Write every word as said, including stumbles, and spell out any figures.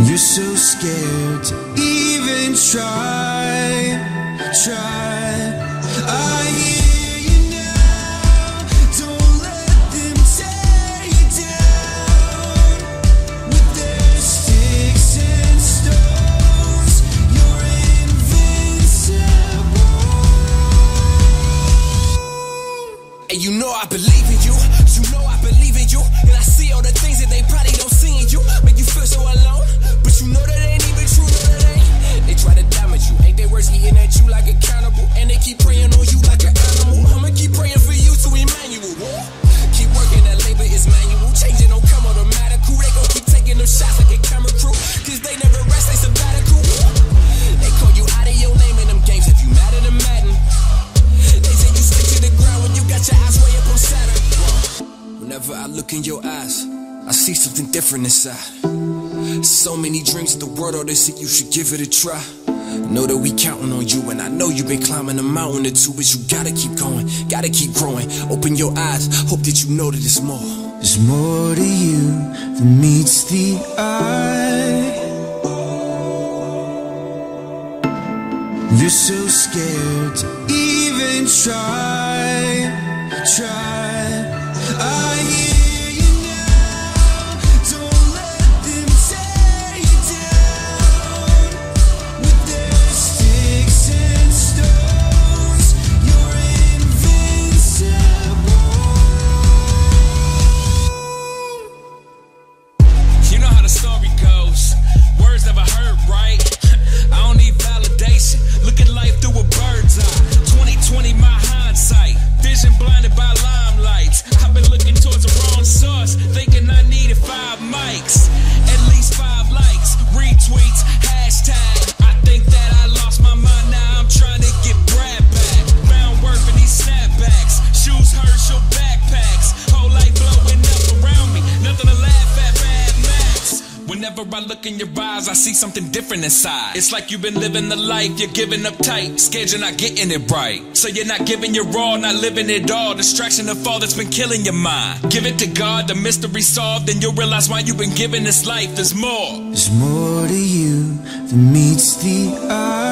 You're so scared to even try, try. I hear you now, don't let them tear you down. With their sticks and stones, you're invincible. And you know I believe in you, you know I believe in you. And I see all the things that they probably don't see in you. Make you feel so alone, but you know that ain't even true, no that ain't. They try to damage you, ain't they worse eating at you like a cannibal. And they keep praying on you like an animal. I'ma keep praying for you to Emmanuel. Keep working, that labor is manual. Changing don't come automatical. They gon' keep taking them shots like a camera crew, cause they never rest, they sabbatical. They call you out of your name in them games if you mad at them Madden. They say you stick to the ground when you got your eyes way up on Saturn. Whenever I look in your eyes, I see something different inside. So many dreams of the world, all they say you should give it a try. Know that we counting on you, and I know you've been climbing a mountain or two, but you gotta keep going, gotta keep growing. Open your eyes, hope that you know that it's more. There's more to you than meets the eye. You're so scared to even try, try. I hear you now, don't let them tear you down. With their sticks and stones, you're invincible. You know how the story goes, words never heard right. I don't need validation, look at life through a bird's eye. Twenty twenty my hindsight, vision blinded by limelights. I've been looking towards the wrong source, thinking I needed five mics, at least five likes, retweets, hashtag. I think that I lost my mind, now I'm trying to get Brad back. Found worth in these snapbacks, shoes Herschel backpacks, whole life blowing up around me, nothing to laugh at, Mad Max. Whenever I look in your eyes, I see something different inside. It's like you've been living the life, you're giving up tight, scared you're not getting it right. So you're not giving your all, not living it all. Distraction of all that's been killing your mind. Give it to God, the mystery solved, and you'll realize why you've been given this life. There's more. There's more to you than meets the eye.